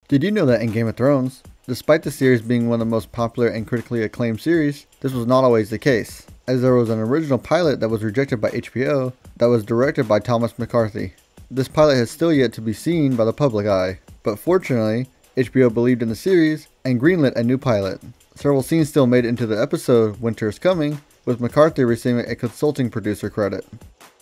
Did you know that in Game of Thrones, despite the series being one of the most popular and critically acclaimed series, this was not always the case, as there was an original pilot that was rejected by HBO that was directed by Thomas McCarthy. This pilot has still yet to be seen by the public eye, but fortunately, HBO believed in the series and greenlit a new pilot. Several scenes still made it into the episode Winter is Coming, with McCarthy receiving a consulting producer credit.